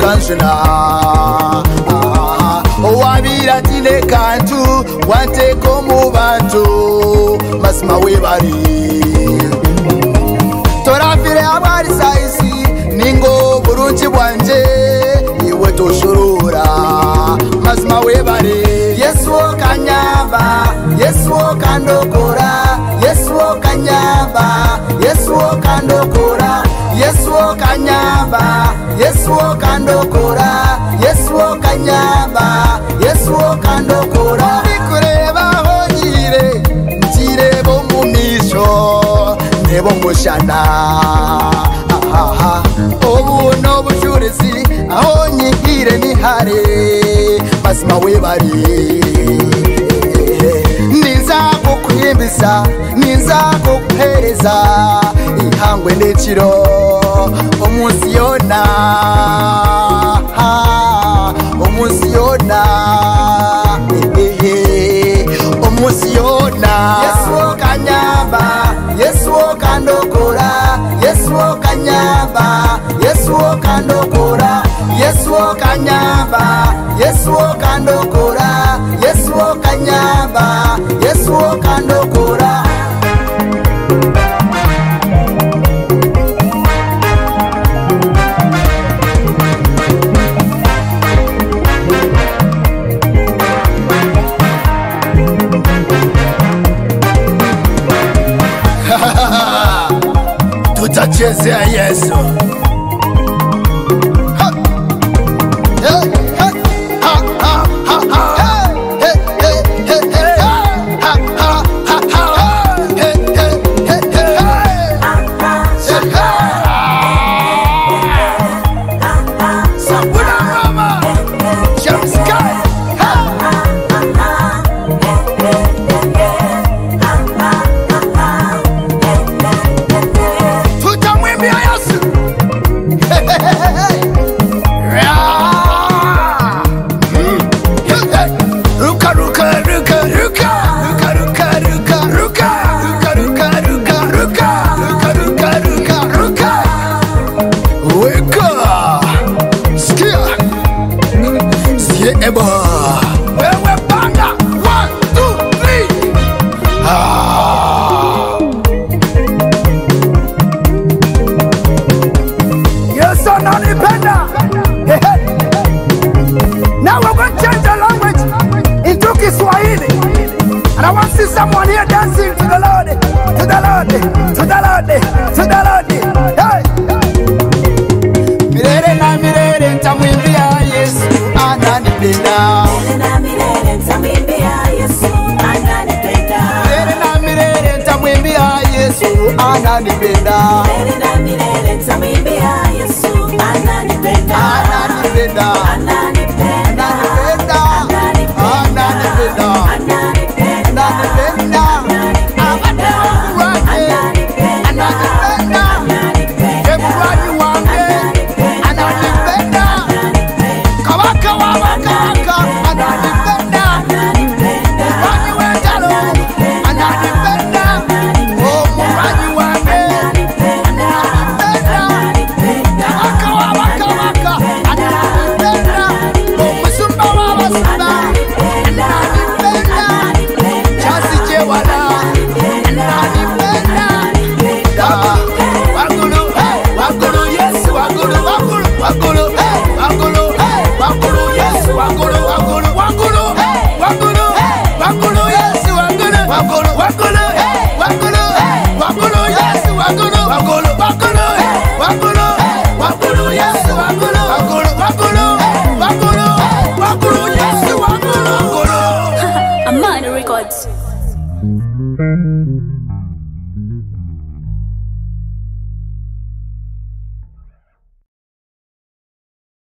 kanshuna owabira tine kantu wanteko mu bantu masima webali torafire abari saisi ningo burungi bwanje iwe toshurura masima webali Yesu kanyamba Yesu kandokora Yesu kanyamba Yesu kandokora Yesu kanyamba Yesu kandokora Yesu kanyamba Yesu kandokora bikureba honyire kirebo mu misho nebo mushana obu no bushurisi aho nyigire ni hare masima webali ninzako kuyimbisa ninzako kuhereza ihangwe n'ekiro omunsi yona omunsi yona omunsi yona Yesu kanyamba Yesu kandokora Yesu kanyamba Yesu kandokora Yesu kanyamba Yesu kandokora Yesu kanyamba Yesu kandokora tutachezea Yesu someone here dancing to the Lord, to the Lord, to the Lord, to the Lord. Hey! Mirere na mirere ntamwimbia Yesu ananipenda. Mirere na mirere ntamwimbia Yesu ananipenda. Mirere na mirere ntamwimbia Yesu ananipenda. Mirere na mirere ntamwimbia Yesu ananipenda. Ananipenda. Ananipenda. Ananipenda.